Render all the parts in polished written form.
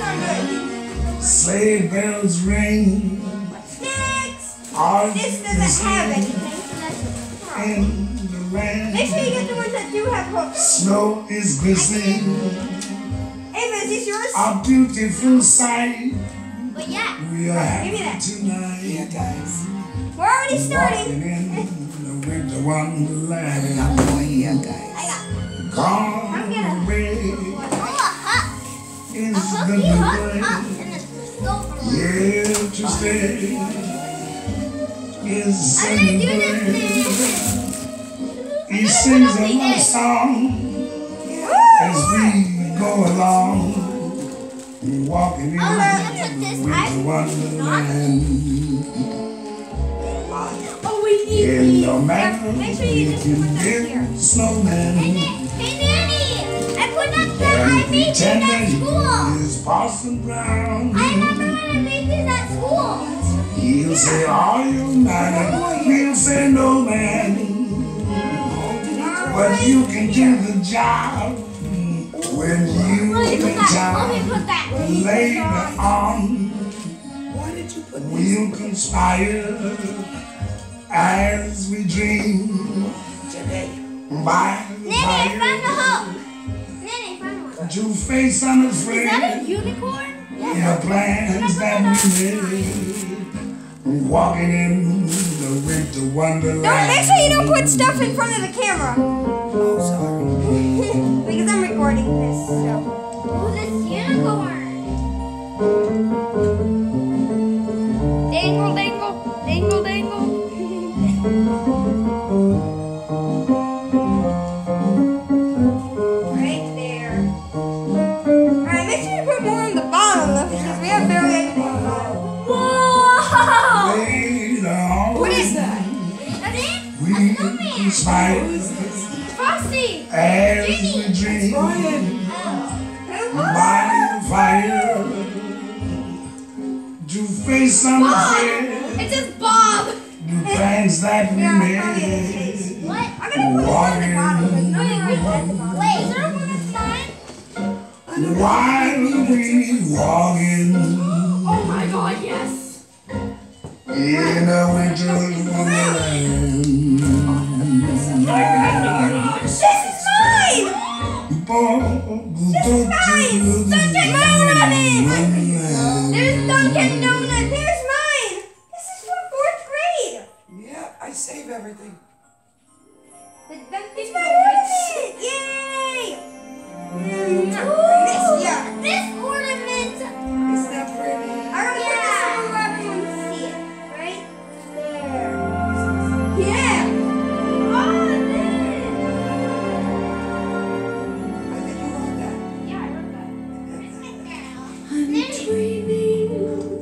Sleigh bells ring. What's next? All This doesn't have anything. in the land. Make sure you get the ones that do have hooks. Snow is glistening. Ava, is this yours? A beautiful sight. But yeah. We are Give me happy that. tonight. Yeah, guys. We're already Walking starting. in the winter wonderland. Yeah, guys. I got. Gone I'm gonna- away Oh, a hook. is A the hooky new hook way. up and it's over. Here to stay is I'm the gonna new do this way. thing. He sings a love song as we go along, walking in Look at this. winter wonderland. Oh, we need And these. no matter Make sure you just put them here. get snowman, Hey, Nanny! I put up the I made these at school. is Parson Brown. I remember when I made these at school. He'll say, are you man? We'll say, no man. But you can do the job when you Let me in put that. Let me town. put that. Later on, Why did you put this? we'll conspire as we dream by the Nanny, I found the fire hook. Nanny, I found one. to face Is that a unafraid unicorn? the plans that we made. Walking in the winter wonderland. Don't make sure you don't put stuff in front of the camera. Oh, sorry. Because I'm recording this, so. Oh, this unicorn. Dangle, dangle, dangle, dangle. Right there. Alright, make sure you put more on the bottom though, because we have barely anything on the bottom. Whoa! Later on, What is that? That's it? we A snowman. conspire Frosty! as we dream Brian. by the fire to face unafraid It says Bob! the plans that we made. What? I'm gonna put one at the bottom. There's no one right at the bottom. Wait, is there one that's mine? While we walking Oh my god, yes! in a winter wonderland. This is mine! This is mine! Dunkin' Donuts! There's Dunkin' Donuts! There's mine! This is from 4th grade! Yeah, I save everything. The Dunkin' Donuts! Yay! This ornament! Isn't that pretty? I don't put this on where everyone can see it. Right there. Yeah! Oh, there! I think you wrote that. Yeah, I wrote that. I'm dreaming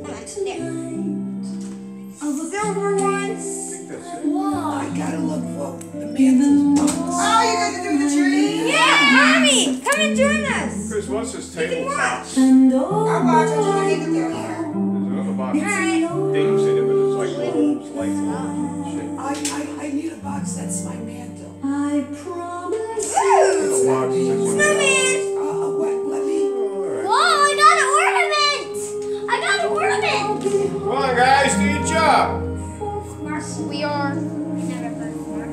silver ones. Whoa. I gotta look for the mantle box. Oh, you guys are doing the tree? Yeah, Mommy! Come and join us! Chris, what's this You can tabletop? watch. I'm watching. I need to do here. There's another box. Alright. Things in it, but it's like globes, like shit. I need a box that's my mantle. I promise The Ooh! box is in there. Snowman! What? Let me. Whoa, I got an ornament! I got an ornament! Come on, guys, do your job. We are. Never heard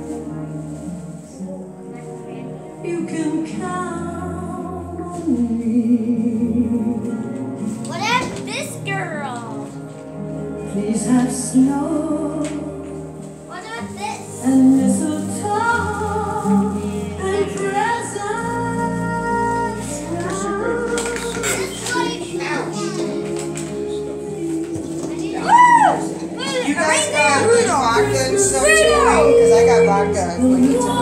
you can count on me. What about this girl? Please have snow What about this? and mistletoe and presents. This like. You guys got Rudolph. vodka and soda Rudolph. because I got vodka. We need to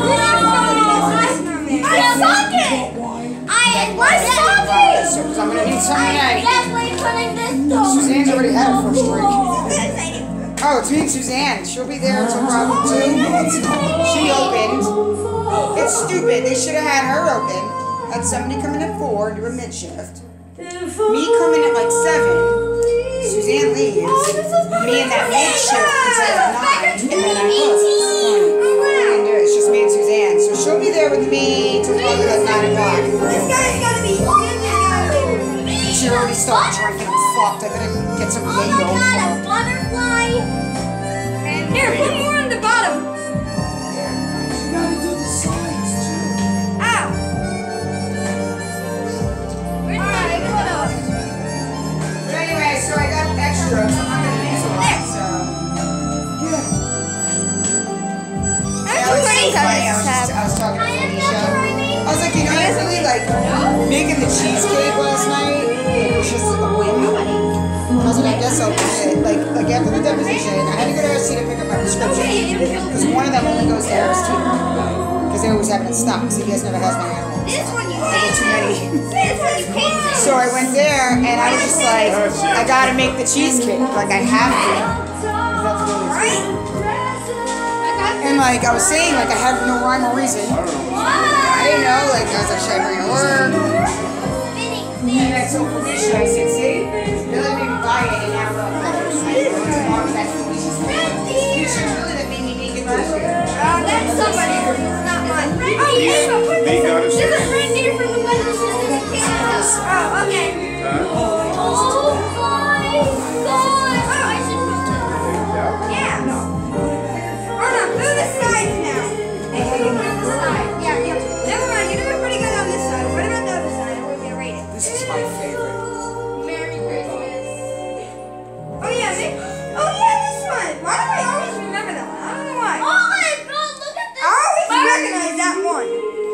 I have socket! I have my socket! Because I'm gonna need some I'm tonight. definitely putting this down. Suzanne's already had her first drink. Oh, it's me and Suzanne. She'll be there until probably 2. She opened. It's stupid. They should have had her open. Had somebody come in at 4 and do a mid shift. Me come in at like 7. Suzanne leaves. Me and that mid shift until like 9. And then I look. It's just me and Suzanne. So she'll be there with me till probably like 9 o'clock. This guy's gotta be. she already started drinking. I'm fucked. I better get some Oh my Yayo. god, a butterfly! Here, put more on the bottom. You gotta do the sides too. Ow! Where's my photo? But anyway, so I got extras. I'm not gonna use a lot, so. I'm That was so pretty funny. I was talking to Felicia. I was like, you know, I really like making the cheesecake last night. It was just a win. I was like, I guess I'll do it. Like after the deposition, I had to go to RC to pick up my prescription because one of them only goes to RC because they always have it in stock. So he never has my animals. This one you I get too many. This one you painted. So I went there and I was just like, I gotta make the cheesecake. Like I have to. That's really Right. And like I was saying, like I have no rhyme or reason. I didn't know, like I was like, should I bring it to work? And I told Felicia, I said, see, Billy made me buy it and now look, that's Felicia's Felicia really that made me make it last year. That's somebody. It's not mine. Oh, yeah, but put They got us. this is reindeer from the weather system in Canada. Oh, okay. Oh my god. I should put that. Yeah. Oh no, do the sides now. Make sure you put it on the side. Yeah. Never mind, you're doing pretty good on this side. What about the other side? We're gonna rate it. This is my favorite. Merry Christmas. Oh yeah, this one. Why do I always remember that one? I don't know why. Oh my god, look at this. I always recognize that one.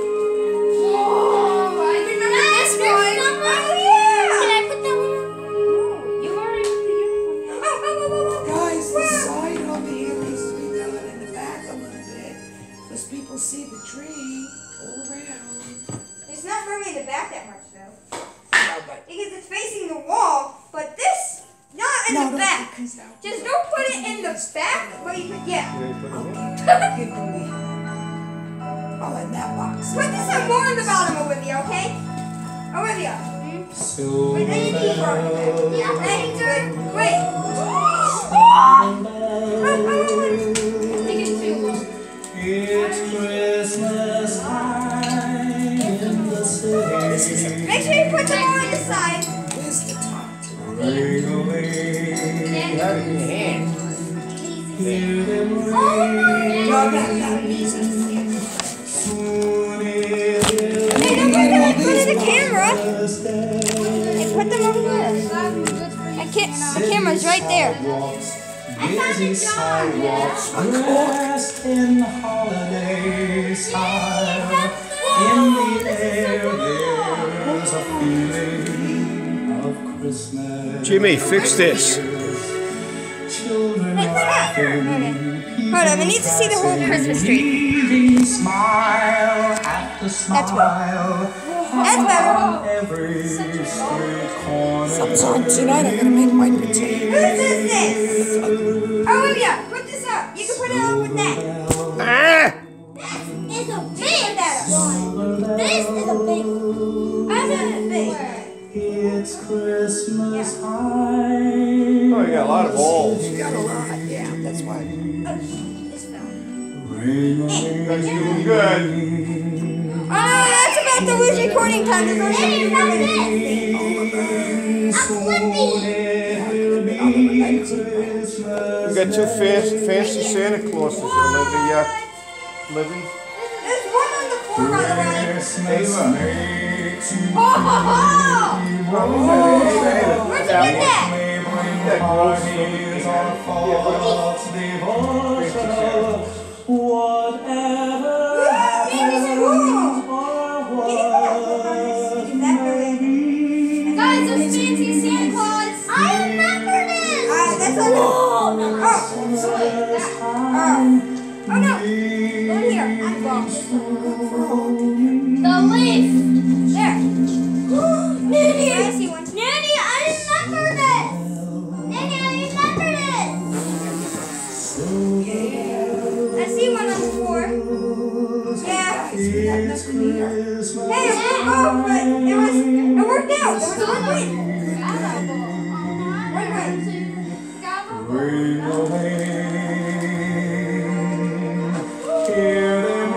Oh, I remember this one. Oh yeah. Can I put that one on? No, you already put the uniform. Oh. Guys, the side over here needs to be done in the back a little bit. Because people see the tree all around. It's not really in the back that much though. No, but Because it's facing the wall, but this, not in the back. Just don't put it in the back, but you could, yeah. give me. Oh, in that box. Put this one more on the bottom, Olivia, okay? Olivia. Wait, then you need for it. Yeah, thanks, wait. It's Christmas time in the city. Make sure you put them more on the side. Where's the top? Ring a ling. Have it in your hand. Hear them ring. No, not easy. Soon it will Hey, don't put them in front of the camera. be Hey, put them over here. The camera's right there. busy sidewalks dressed in holiday style. In the air there's a feeling of Christmas. Jimmy, fix this. Children laughing. Hold on, I need to see the whole Christmas tree. Leaving smile after smile. That's better. On every street corner. Sometimes tonight I'm gonna make my potato. Whose is this? Olivia, put this up. You can put it on with that. Ah! This is a big one. This is a big one. I said it's big. It's Christmas time. Oh, you got a lot of balls. You got a lot, yeah, that's why. This fell. Ring, ring, That's doing good. Oh, that's about to lose recording time. There's only ring. Soon it will be Christmas. We got two fancy Santa Clauses, Olivia. Living. There's one on the floor, by the way. Christmas makes you Oh! Where'd you get that? parties or false devotion. Whatever happens or what may be. Guys, there's fancy Santa Claus. I remember this. That's on the. Oh, no. Go here. I'm wrong. The leaf. There. Nanny. I see one. Nanny, I remember this. Nanny, I remember this. I see one on the floor. Yeah. Hey, it worked out. There was one win. Ring a ring, hear them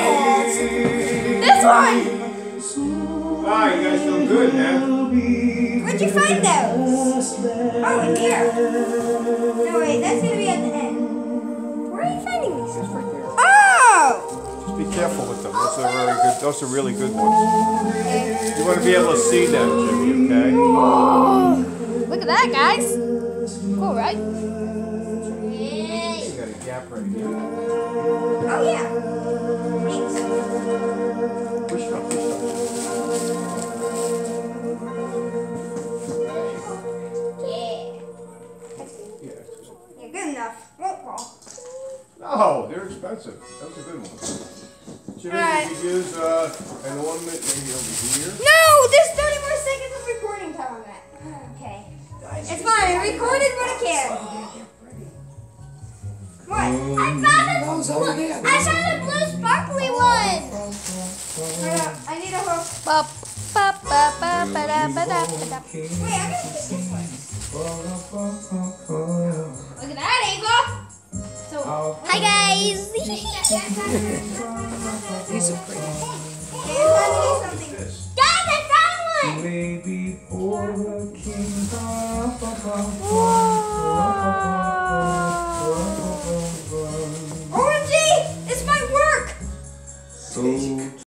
ring. This one. Ah, you guys feel good, man. Will be Where'd you find those? Oh, in here. No, wait, that's gonna be at the end. Where are you finding these? Oh! Just be careful with them. Those are very good. Those are really good ones. You want to be able to see them, Jimmy. Okay. Whoa. Look at that, guys. Cool, right? You got a gap right here. Oh, yeah. Thanks. Push up, push up. Yeah, good enough. Won't fall. No, they're expensive. That was a good one. Jimmy, Alright. you could use an ornament maybe over here. No! There's 30 more seconds of recording time on that. Okay. It's fine. I recorded what I can. What? I Those over there. found a blue sparkly one. I need a hook. Wait, I'm gonna take this one. Look at that, Ava. So, hi guys. These are pretty. Guys, I found one. Baby, for the king. OMG, it's my work. So